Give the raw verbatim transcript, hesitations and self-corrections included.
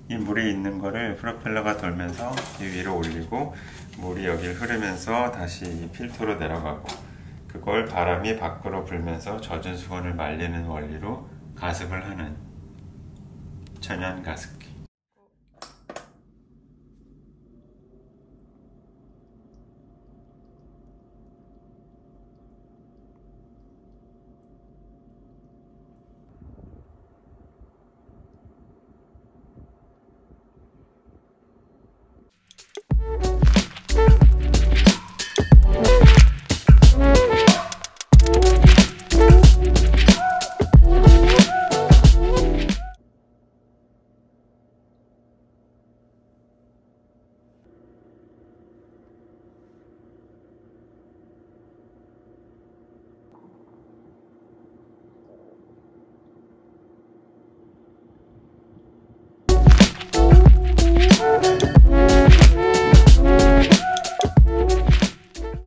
이 물이 있는 거를 프로펠러가 돌면서 이 위로 올리고 물이 여기를 흐르면서 다시 이 필터로 내려가고, 그걸 바람이 밖으로 불면서 젖은 수건을 말리는 원리로 가습을 하는 천연 가습기.